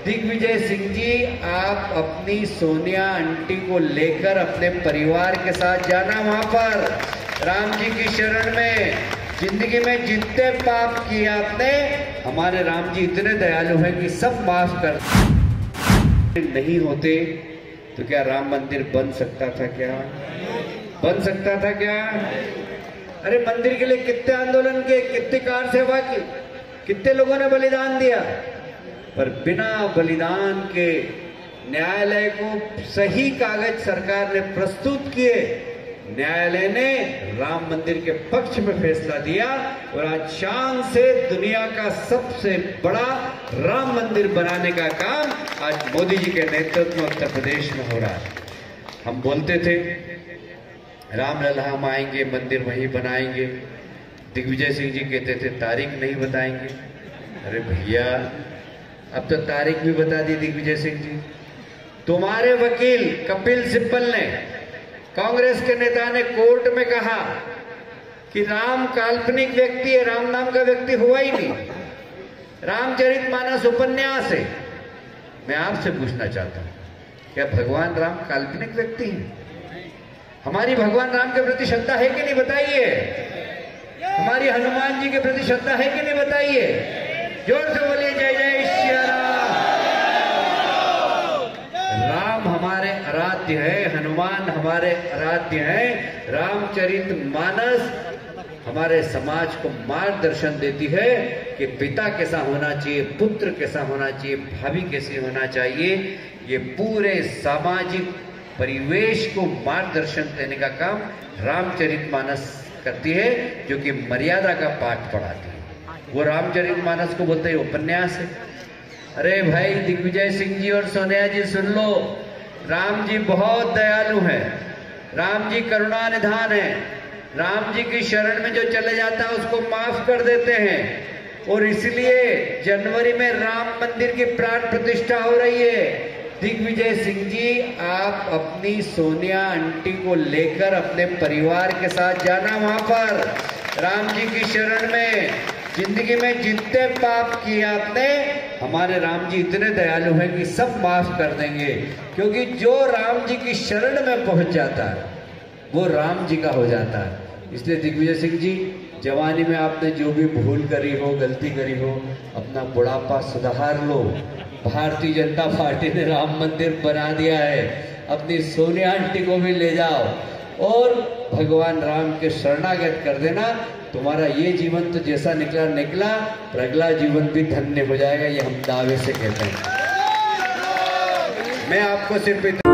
दिग्विजय सिंह जी, आप अपनी सोनिया आंटी को लेकर अपने परिवार के साथ जाना वहां पर राम जी की शरण में। जिंदगी में जितने पाप किए आपने, हमारे राम जी इतने दयालु हैं कि सब माफ कर। नहीं होते तो क्या राम मंदिर बन सकता था? क्या बन सकता था? क्या? अरे मंदिर के लिए कितने आंदोलन किए, कितनी कार सेवा की, कितने लोगों ने बलिदान दिया, पर बिना बलिदान के न्यायालय को सही कागज सरकार ने प्रस्तुत किए, न्यायालय ने राम मंदिर के पक्ष में फैसला दिया और आज शान से दुनिया का सबसे बड़ा राम मंदिर बनाने का काम आज मोदी जी के नेतृत्व में उत्तर प्रदेश में हो रहा है। हम बोलते थे रामलला हम आएंगे, मंदिर वहीं बनाएंगे। दिग्विजय सिंह जी कहते थे तारीख नहीं बताएंगे। अरे भैया, अब तो तारीख भी बता दी दिग्विजय सिंह जी। तुम्हारे वकील कपिल सिब्बल ने, कांग्रेस के नेता ने कोर्ट में कहा कि राम काल्पनिक व्यक्ति है, राम नाम का व्यक्ति हुआ ही नहीं, रामचरितमानस उपन्यास है। मैं आपसे पूछना चाहता हूं, क्या भगवान राम काल्पनिक व्यक्ति हैं? हमारी भगवान राम के प्रति श्रद्धा है कि नहीं बताइए? हमारी हनुमान जी के प्रति श्रद्धा है कि नहीं बताइए? जोर से बोलिए जय जय श्री राम। राम हमारे आराध्य है, हनुमान हमारे आराध्य हैं। रामचरितमानस हमारे समाज को मार्गदर्शन देती है कि पिता कैसा होना चाहिए, पुत्र कैसा होना चाहिए, भाभी कैसी होना चाहिए। ये पूरे सामाजिक परिवेश को मार्गदर्शन देने का काम रामचरितमानस करती है, जो कि मर्यादा का पाठ पढ़ाती है। वो रामचरितमानस को बोलते हैं उपन्यास है। अरे भाई दिग्विजय सिंह जी और सोनिया जी सुन लो, राम जी बहुत दयालु हैं, राम जी करुणा निधान है। राम जी की शरण में जो चले जाता है उसको माफ कर देते हैं, और इसलिए जनवरी में राम मंदिर की प्राण प्रतिष्ठा हो रही है। दिग्विजय सिंह जी, आप अपनी सोनिया आंटी को लेकर अपने परिवार के साथ जाना वहां पर राम जी की शरण में। जिंदगी में जितने पाप किए आपने, हमारे राम जी इतने दयालु हैं कि सब माफ कर देंगे, क्योंकि जो राम जी की शरण में पहुंच जाता है वो राम जी का हो जाता है। इसलिए दिग्विजय सिंह जी, जवानी में आपने जो भी भूल करी हो, गलती करी हो, अपना बुढ़ापा सुधार लो। भारतीय जनता पार्टी ने राम मंदिर बना दिया है, अपनी सोनिया आंटी को भी ले जाओ और भगवान राम के शरणागत कर देना। तुम्हारा ये जीवन तो जैसा निकला निकला, पर अगला जीवन भी धन्य हो जाएगा, ये हम दावे से कहते हैं। मैं आपको सिर्फ